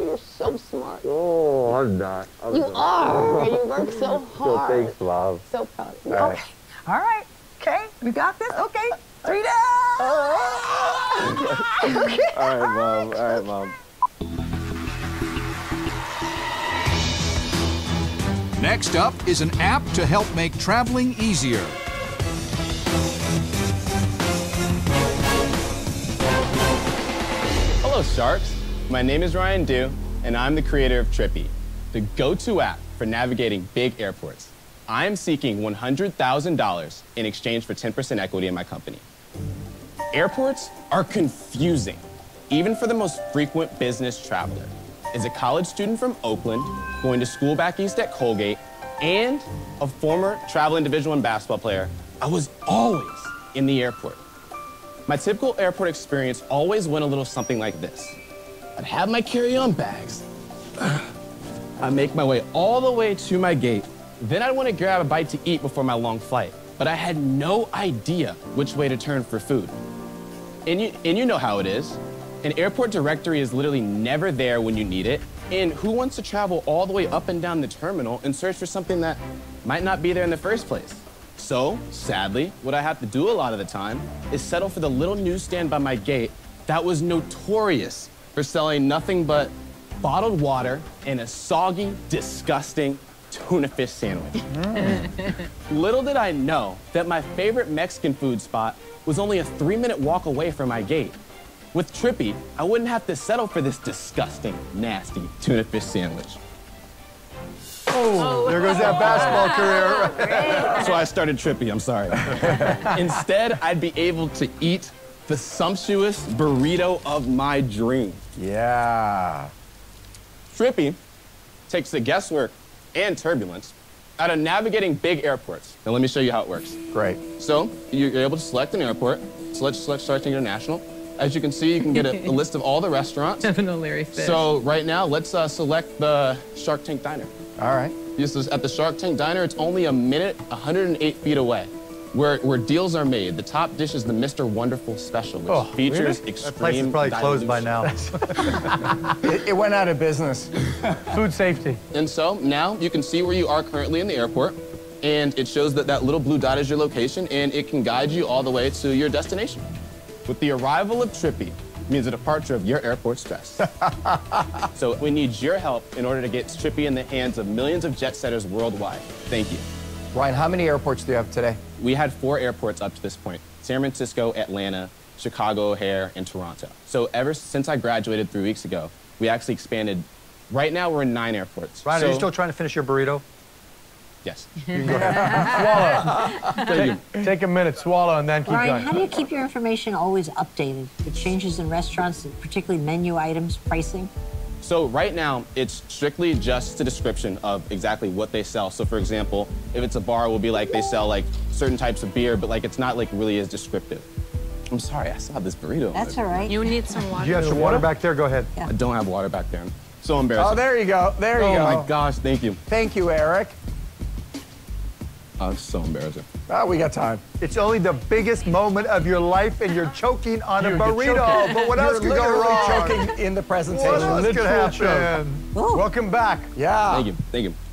you're so smart. Oh, I'm not. You are. You work so hard. So thanks, Mom. So proud of you. All right. Okay. All right. Okay. We got this. Okay. 3 down. Okay. All right, Mom. All right, Mom. Next up is an app to help make traveling easier. Hello, Sharks. My name is Ryan Dew, and I'm the creator of Trippie, the go-to app for navigating big airports. I am seeking $100,000 in exchange for 10% equity in my company. Airports are confusing, even for the most frequent business traveler. As a college student from Oakland, going to school back east at Colgate, and a former traveling Division I basketball player, I was always in the airport. My typical airport experience always went a little something like this. I'd have my carry-on bags. I'd make my way all the way to my gate. Then I'd want to grab a bite to eat before my long flight. But I had no idea which way to turn for food. And you know how it is. An airport directory is literally never there when you need it. And who wants to travel all the way up and down the terminal and search for something that might not be there in the first place? So, sadly, what I have to do a lot of the time is settle for the little newsstand by my gate that was notorious for selling nothing but bottled water and a soggy, disgusting tuna fish sandwich. Little did I know that my favorite Mexican food spot was only a 3-minute walk away from my gate. With Trippie, I wouldn't have to settle for this disgusting, nasty tuna fish sandwich. Oh, there goes that basketball career. That's why I started Trippie, I'm sorry. Instead, I'd be able to eat the sumptuous burrito of my dream. Yeah. Trippie takes the guesswork and turbulence out of navigating big airports. Now let me show you how it works. Great. So you're able to select an airport. So let's select Charleston International. As you can see, you can get a list of all the restaurants. An O'Leary fish. So right now, let's select the Shark Tank Diner. All right. This is at the Shark Tank Diner. It's only a minute, 108 feet away, where deals are made. The top dish is the Mr. Wonderful Special, which features extreme That place is probably closed by now. It went out of business. Food safety. And so now you can see where you are currently in the airport, and it shows that little blue dot is your location, and it can guide you all the way to your destination. With the arrival of Trippie means the departure of your airport stress. So we need your help in order to get Trippie in the hands of millions of jet setters worldwide. Thank you. Ryan, how many airports do you have today? We had 4 airports up to this point: San Francisco, Atlanta, Chicago O'Hare, and Toronto. So ever since I graduated 3 weeks ago, we actually expanded. Right now, we're in 9 airports. Ryan, are you still trying to finish your burrito? Yes. You can go ahead. Swallow. Take a minute, swallow, and then keep Ryan, going. how do you keep your information always updated? The changes in restaurants, particularly menu items, pricing? So right now, it's strictly just a description of exactly what they sell. So for example, if it's a bar, it will be like they sell like certain types of beer, but like it's not like really as descriptive. I'm sorry, I saw this burrito. That's all right. You need some water. Do you have some water back there? Go ahead. Yeah. I don't have water back there. So embarrassing. Oh, there you go. There you go. Oh my gosh, thank you. Thank you, Eric. Oh, it's so embarrassing. Oh, we got time. It's only the biggest moment of your life, and you're choking on a burrito. But what else could go wrong? Choking in the presentation. What else could happen? Ooh. Welcome back. Yeah. Thank you, thank you.